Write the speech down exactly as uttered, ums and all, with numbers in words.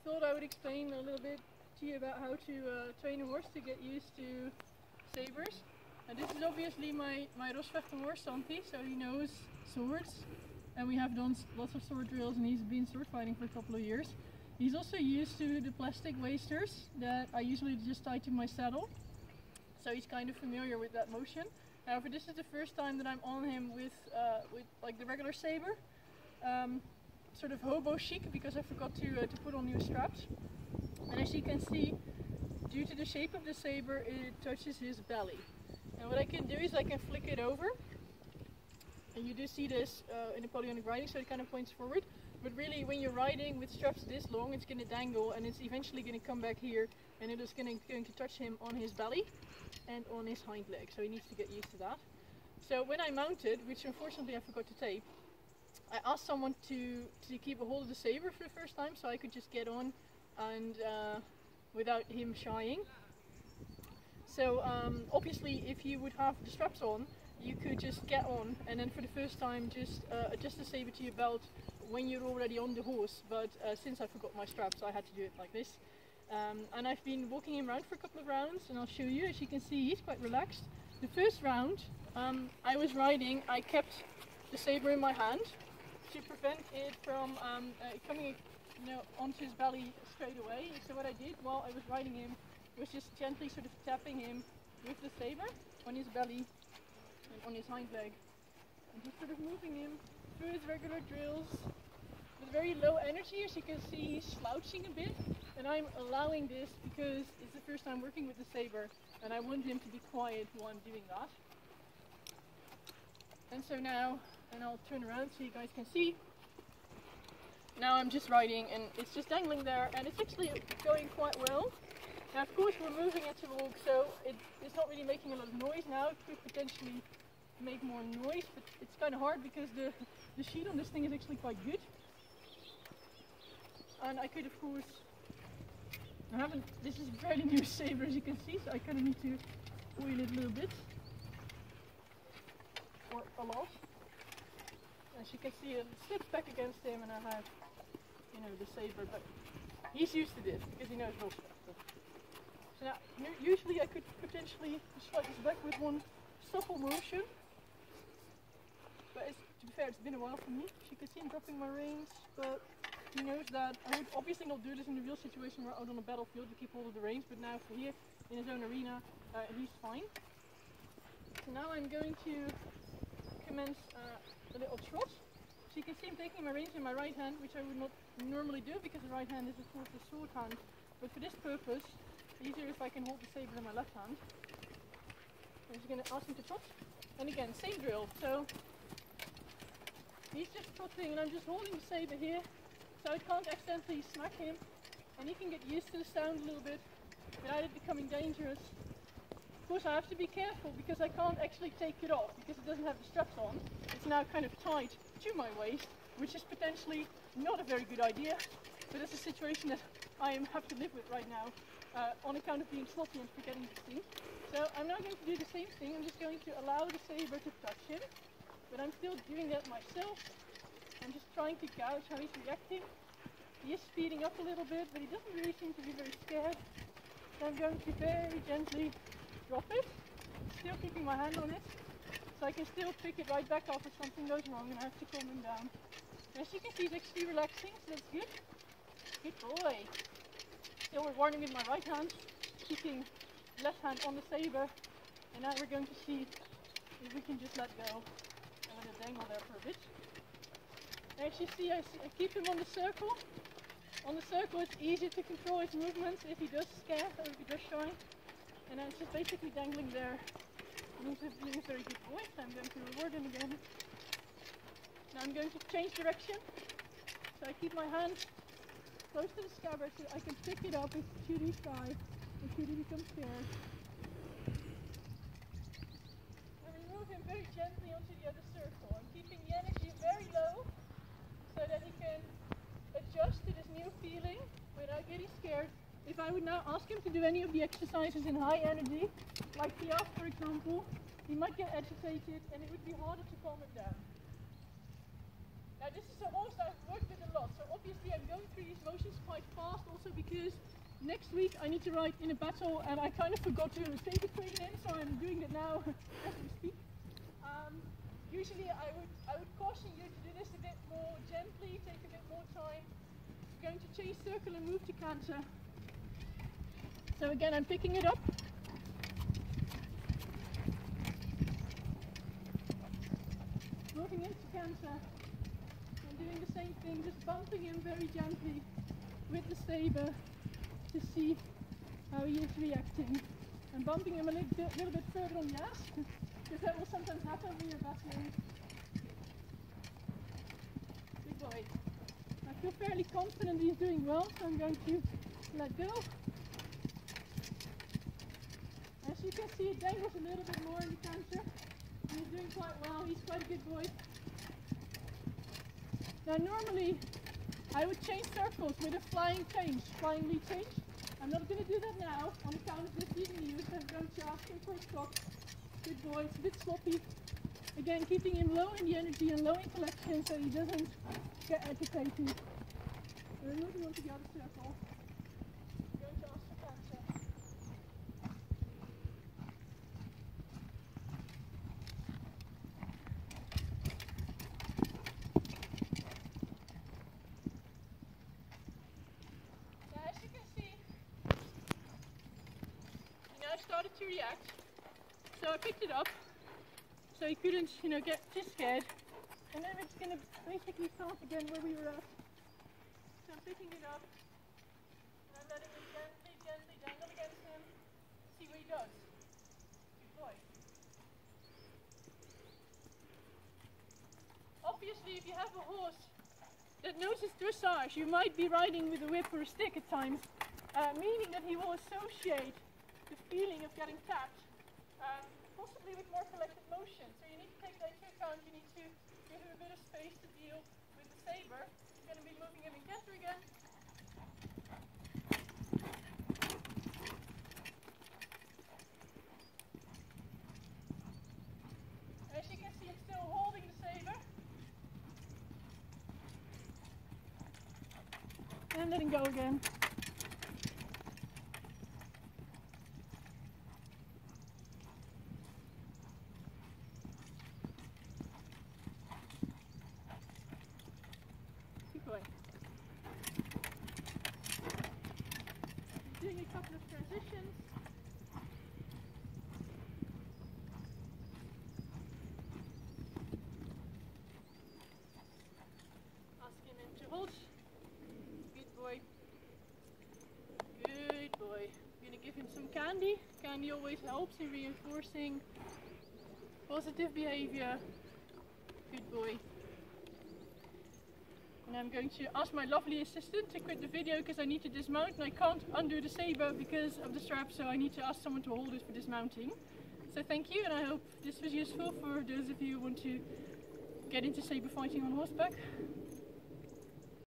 thought I would explain a little bit to you about how to uh, train a horse to get used to sabers. And this is obviously my, my Rosvechten horse, Santi, so he knows swords. And we have done lots of sword drills and he's been sword fighting for a couple of years. He's also used to the plastic wasters that I usually just tie to my saddle. So he's kind of familiar with that motion. However, this is the first time that I'm on him with, uh, with like the regular saber. Um, sort of hobo chic, because I forgot to, uh, to put on new straps. And as you can see, due to the shape of the saber, it touches his belly. And what I can do is I can flick it over. And you do see this uh, in Napoleonic riding, so it kind of points forward. But really, when you're riding with straps this long, it's going to dangle and it's eventually going to come back here and it is going to, going to touch him on his belly and on his hind leg. So he needs to get used to that. So when I mounted, which unfortunately I forgot to tape, I asked someone to, to keep a hold of the saber for the first time so I could just get on and uh, without him shying. So um, obviously if you would have the straps on, you could just get on and then for the first time just uh, adjust the saber to your belt when you're already on the horse, but uh, since I forgot my straps I had to do it like this. Um, and I've been walking him around for a couple of rounds and I'll show you. As you can see, he's quite relaxed. The first round um, I was riding, I kept the saber in my hand to prevent it from um, uh, coming you know, onto his belly straight away. So what I did while I was riding him was just gently sort of tapping him with the saber on his belly and on his hind leg. And just sort of moving him through his regular drills with very low energy. As you can see, he's slouching a bit, and I'm allowing this because it's the first time working with the saber and I want him to be quiet while I'm doing that. And so now, and I'll turn around so you guys can see, now I'm just riding and it's just dangling there and it's actually going quite well. Now of course we're moving it to walk, so it, it's not really making a lot of noise now. It could potentially make more noise, but it's kind of hard because the, the sheet on this thing is actually quite good. And I could of course, I haven't, this is a fairly new saber as you can see, so I kind of need to oil it a little bit. Or a lot. As you can see, it slips back against him and I have, you know, the saber, but he's used to this because he knows Rosvechten. So now, usually I could potentially slide this back with one supple motion, but it's, to be fair, it's been a while for me. As you can see, I'm dropping my reins, but he knows that I would obviously not do this in a real situation where out on a battlefield you keep hold of the reins, but now for here, in his own arena, uh, he's fine. So now I'm going to commence uh, a little trot. So you can see I'm taking my reins in my right hand, which I would not normally do because the right hand is of course the sword hand. But for this purpose, it's easier if I can hold the saber in my left hand. I'm just going to ask him to trot. And again, same drill. So he's just trotting and I'm just holding the saber here so I can't accidentally smack him. And he can get used to the sound a little bit without it becoming dangerous. Of course I have to be careful because I can't actually take it off because it doesn't have the straps on. It's now kind of tied to my waist, which is potentially not a very good idea, but it's a situation that I am, have to live with right now uh, on account of being sloppy and forgetting to think. So I'm now going to do the same thing. I'm just going to allow the saber to touch him, but I'm still doing that myself. I'm just trying to gauge how he's reacting. He is speeding up a little bit, but he doesn't really seem to be very scared. So I'm going to very gently drop it, still keeping my hand on it, so I can still pick it right back up if something goes wrong and I have to calm him down. As you can see, he's actually relaxing, so that's good. Good boy. Still we're warning with my right hand, keeping left hand on the saber, and now we're going to see if we can just let go and let it dangle there for a bit. As you see, I, see, I keep him on the circle. On the circle it's easier to control his movements if he does scare or if he does shy. And then it's just basically dangling there. He's being a very good boy, so I'm going to reward him again. Now I'm going to change direction. So I keep my hand close to the scabbard so I can pick it up if should he shy, or should he become scared. And remove him very gently onto the other circle. I'm keeping the energy very low so that he can adjust to this new feeling without getting scared. If I would now ask him to do any of the exercises in high energy, like Piaffe for example, he might get agitated and it would be harder to calm him down. Now this is a horse I've worked with a lot. lot. So obviously I'm going through these motions quite fast also because next week I need to ride in a battle and I kind of forgot to saber train in, so I'm doing it now as we speak. Um, usually I would I would caution you to do this a bit more gently, take a bit more time. I'm going to change circle and move to canter. So again I'm picking it up. Moving into canter and doing the same thing, just bumping him very gently with the saber to see how he is reacting. And bumping him a little bit, little bit further on the ass, because that will sometimes happen when you're battling. Good boy. I feel fairly confident he's doing well, so I'm going to let go. As you can see, it dangles a little bit more in the canter. He's doing quite well, he's quite a good boy. Now normally I would change circles with a flying change, flying lead change. I'm not going to do that now on account of this being used. I'm going to ask him for a stop. Good boy, it's a bit sloppy. Again, keeping him low in the energy and low in collection so he doesn't get agitated. We're moving on to the other circle. I'm going to ask for canter. Started to react, so I picked it up so he couldn't, you know, get too scared, and then we're just going to basically start again where we were at. So I'm picking it up and I'm letting it gently, gently dangle against him, see what he does. Good boy. Obviously if you have a horse that knows his dressage, you might be riding with a whip or a stick at times, uh, meaning that he will associate the feeling of getting tapped, um, possibly with more collected motion. So you need to take that into account. You need to give him a bit of space to deal with the saber. You're going to be moving him in canter again. As you can see, I'm still holding the saber. And letting go again. Doing a couple of transitions. Asking him to hold. Good boy. Good boy. I'm going to give him some candy. Candy always helps in reinforcing positive behavior. Good boy. And I'm going to ask my lovely assistant to quit the video because I need to dismount and I can't undo the saber because of the strap, so I need to ask someone to hold it for dismounting. So thank you, and I hope this was useful for those of you who want to get into saber fighting on horseback.